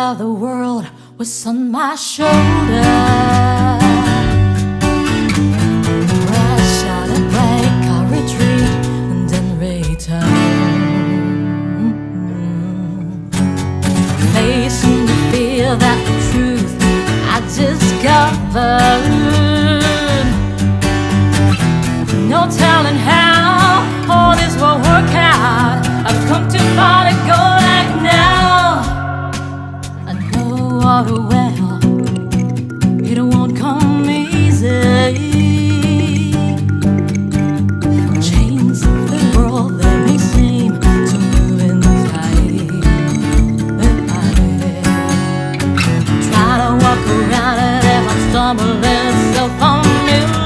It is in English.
thought the world was on my shoulder. Rush out a break, I retreat and then return. Facing the fear that the truth I discovered. No telling how all this will work out. I've come too far to go back now. I know all too well it won't come easy. Chains of the world that may seem to move in tight. Try to walk around it if I'm stumbling so familiar.